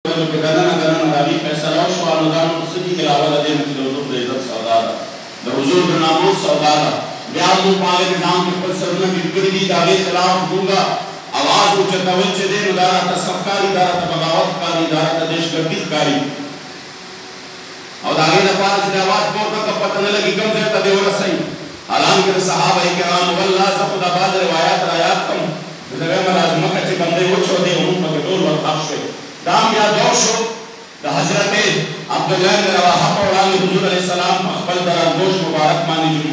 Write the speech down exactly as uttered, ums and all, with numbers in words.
چې دننه دننه د هغې فیصله وشوه نو دا نور څه دي چې له اوله دې نه چې د حضور د عزت سودا ده د حضور د ناموس سودا ده بیا حضور په هغه نظام کې خپل سرونه ټیټ کړي دي د هغې خلاف دومره आवाज اوچتول چې دی نو دا راته سخت ښکاري دا راته بغاوت ښکاري دا راته دهشتګردي ښکاري او د هغې لپاره چې د اواز پورته که پته نه لګي کوم ځای ته دې ورسوي حالانکې د صحابه کرامو والله زه خو دا بعض روایات را یاد کړم د دغه ملازمکه چې بندۍ وچودې او موږ پکې ټول ورخښ شوې دا هم بیا دور شو د حضرت عبدالله بن رواحه په وړاندې حضور علیه السلام په خپل درندوش مبارک باندې